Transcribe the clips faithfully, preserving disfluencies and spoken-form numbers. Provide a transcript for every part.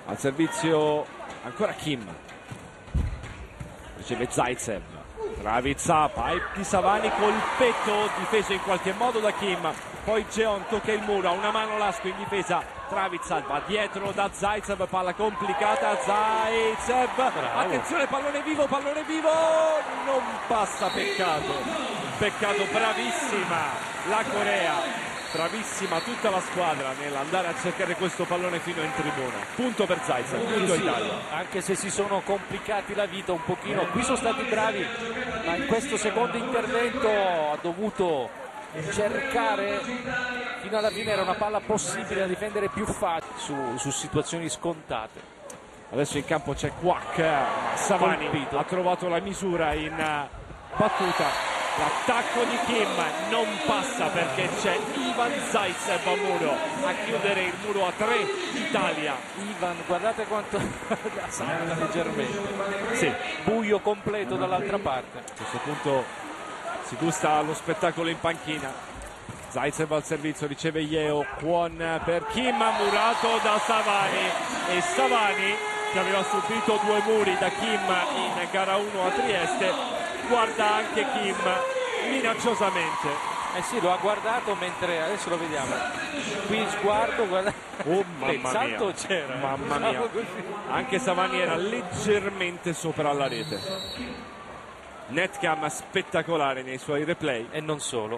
Al servizio ancora Kim, riceve Zaitsev, Travica, pipe di Savani, colpetto difeso in qualche modo da Kim, poi Jeon tocca il muro, ha una mano Lasko in difesa, Travica va dietro da Zaitsev, palla complicata, Zaitsev, bravo. Attenzione, pallone vivo, pallone vivo, non passa, peccato, peccato, bravissima la Corea. Bravissima tutta la squadra nell'andare a cercare questo pallone fino in tribuna. Punto per Zaitsev, punto Sì, Italia. anche se si sono complicati la vita un pochino, qui sono stati bravi, ma in questo secondo intervento ha dovuto cercare, fino alla fine era una palla possibile da difendere più facile su, su situazioni scontate. Adesso in campo c'è Kwak, Savani Colpito. ha trovato la misura in battuta. L'attacco di Kim non passa perché c'è Ivan Zaitsev a muro a chiudere il muro a tre. Italia. Ivan, guardate quanto salta leggermente. Sì, Buio completo dall'altra parte. a questo punto si gusta lo spettacolo in panchina. Zaitsev al servizio, riceve Yeo, Kwon per Kim, murato da Savani, e Savani, che aveva subito due muri da Kim in gara uno a Trieste, guarda anche Kim minacciosamente. Eh sì, lo ha guardato mentre, adesso lo vediamo, qui sguardo, guarda, Oh il mamma salto mia, c'era, mamma mia, anche Savani era leggermente sopra la rete. Netcam spettacolare nei suoi replay. e non solo.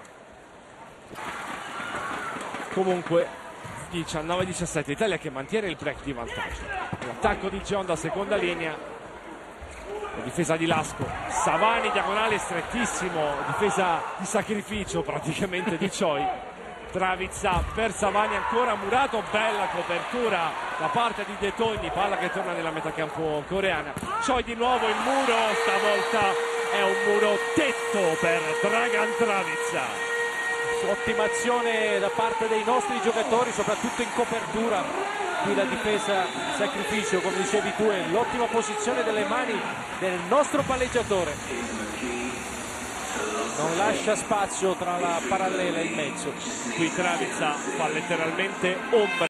Comunque diciannove diciassette, Italia che mantiene il break di vantaggio. L'attacco di Jeon da seconda linea, la difesa di Lasko, Savani diagonale strettissimo, difesa di sacrificio praticamente di Choi. Travica per Savani, ancora murato, bella copertura da parte di De Togni, palla che torna nella metacampo coreana. Choi di nuovo il muro, stavolta è un muro tetto per Dragan Travica. Ottima azione da parte dei nostri giocatori, soprattutto in copertura. Qui la difesa sacrificio, come dicevi tu, è l'ottima posizione delle mani del nostro palleggiatore. Non lascia spazio tra la parallela e il mezzo. Qui Travica fa letteralmente ombra